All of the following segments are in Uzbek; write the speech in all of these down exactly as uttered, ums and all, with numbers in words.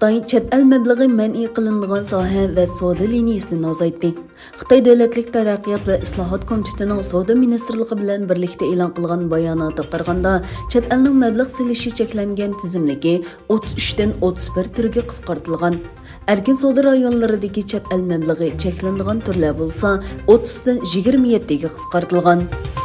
Xitay çət'əl məbləği mەn'ى qılinىدىغان sahə və soda liniysini azaytdı. Xitay dövlətlik tەrəqqiyyat və ىسلاھات كومىتېتىنىڭ سودا مىنىستىرلىقى بىلەن بىرلىكتە ئېلان قىلغان bayonotga qaraganda چەتئەلنىڭ مەبلەغ سېلىشى چەكلەنگەن تىزىملىكى o'ttiz uchdan o'ttiz bir turga qisqartılgan. Erkin soda rayonlaridagi çət'əl məbləği çəkləndiğan turlar bo'lsa o'ttizdan yigirma yettiga qisqartılgan.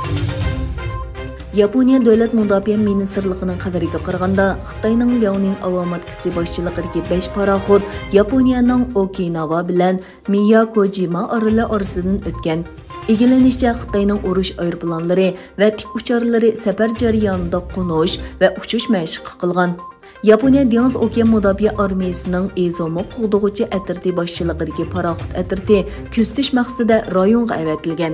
Yaponiya Dövlət Müdafiə Ministrligining xabariga qaraganda, Xitayning Liaoning avomatkisi boshchiligidagi besh paraxod Yaponiyaning Okinawa bilan Miyakojima oroli orasidan o'tgan. Egilanishicha, Xitayning urush aeroplanlari va tik ucharlari safar jarayonida qo'nish va uchish mashqi qilgan. Yaponiya dېڭىز-ئوكيان mudofaa armiyasining ezomo qo'g'dug'uchi atirti boshchiligidagi paraxod atirti kuzatish maqsadida rayonga avatilgan.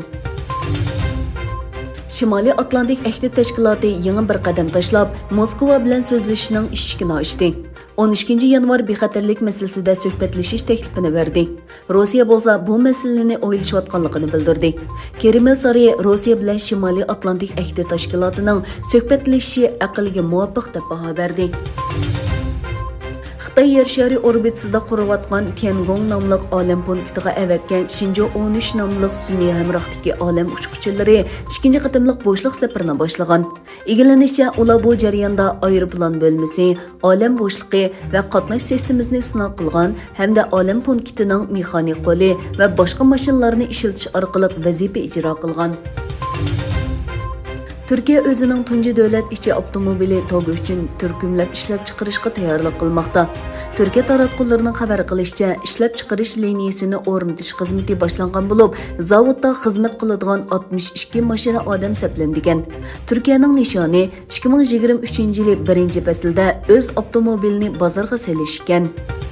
Shimoliy Atlantik Ahdi Tashkiloti yangi bir qadam tashlab, Moskva bilan so'zlashishning eshigini ochdi. o'n ikkinchi yanvar bexatarlik masalasida suhbatlashish taklifini berdi. Rossiya bo'lsa bu masalani o'ylashayotganligini bildirdi. Kreml saroyi Rossiya bilan Shimoliy Atlantik Ahdi Tashkilotining suhbatlashishi aqlga muvofiq deb baho berdi. Xitay yer shari orbitasida qurayotgan Tiangong nomli olam punktiga avatgan Shinjo o'n uch nomli sun'iy hamrohdagi olam uchquvchilari ikkinchi qatimliq bo'shliq safarini boshlagan. Egilanishicha, ular bu jarayonda aeroplan bo'lmasi, olam bo'shliqi va qatnash sistemasini sinov qilgan hamda olam punktining mexanik qo'li va boshqa mashinlarni ishlatish orqali vazifa ijro qilgan. Türkiye o'zining tunji davlat ichi avtomobili togi uchun turkumlab ishlab chiqarishga tayyorlik qilmoqda. Türkiye taratqullarining xabar qilishicha, ishlab chiqarish liniyasini o'rnatish xizmati boshlangan bo'lib, zavodda xizmat qiladigan oltmish ikki mashina odam saqlangan. Turkiyaning nishoni ikki ming yigirma uchinchi yil birinchi faslda o'z avtomobilini bozorga selish ekan.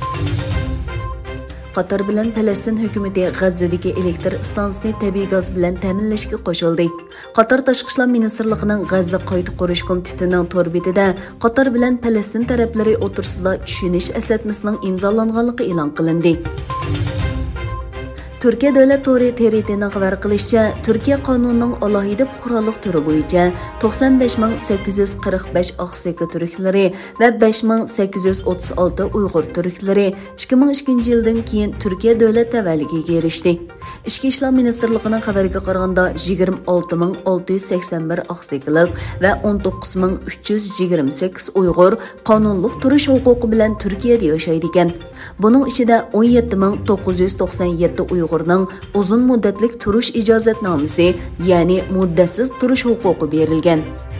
Qatar bilan Falastin hukumati G'azzadagi elektr stansiyasini tabiiy gaz bilan ta'minlashga qo'shildi. Qatar Tashqi ishlar ministrligining G'azza qayta qurish komitetinining tor betida Qatar bilan Falastin taraflari o'tirsida tushunish eslatmasining imzolanganligi e'lon qilindi. Türkiye Dövlət Tori T R T'ning xabar qilishicha, Türkiye qonunining alohida fuqarolik turi bo'yicha to'qson besh ming sakkiz yuz qirq besh oqseka turklari va besh ming sakkiz yuz o'ttiz olti Uyg'ur turklari ikki ming ikkinchi yildan keyin Türkiye davlat tavalligiga erishdi. Ichki ishlar ministrligining xabariga qaraganda yigirma olti ming olti yuz sakson bir oqsekalik va o'n to'qqiz ming uch yuz yigirma sakkiz Uyg'ur qonunliq turish huquqi bilan Turkiyada yashaydi ekan. Buning ichida o'n yetti ming to'qqiz yuz to'qson yetti Uyg'urning uzun muddatlik turish ijozatnomasi, ya'ni muddatsiz turish huquqi berilgan.